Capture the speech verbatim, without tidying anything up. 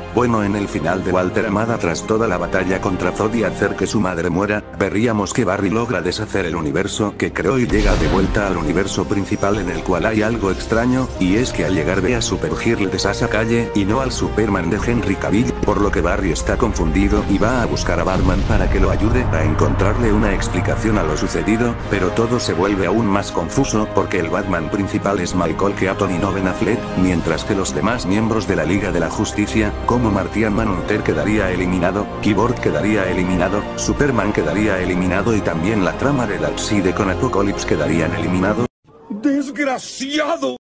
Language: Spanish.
Bueno, en el final de Walter Amada, tras toda la batalla contra Zod y hacer que su madre muera, veríamos que Barry logra deshacer el universo que creó y llega de vuelta al universo principal, en el cual hay algo extraño, y es que al llegar ve a Supergirl de Sasha Calle, y no al Superman de Henry Cavill, por lo que Barry está confundido y va a buscar a Batman para que lo ayude a encontrarle una explicación a lo sucedido, pero todo se vuelve aún más confuso porque el Batman principal es Michael Keaton y no Ben Affleck, mientras que los demás miembros de la Liga de la Justicia, como Martian Manhunter, quedaría eliminado, Cyborg quedaría eliminado, Superman quedaría eliminado y también la trama de Darkseid con Apocalypse quedarían eliminados. ¡Desgraciado!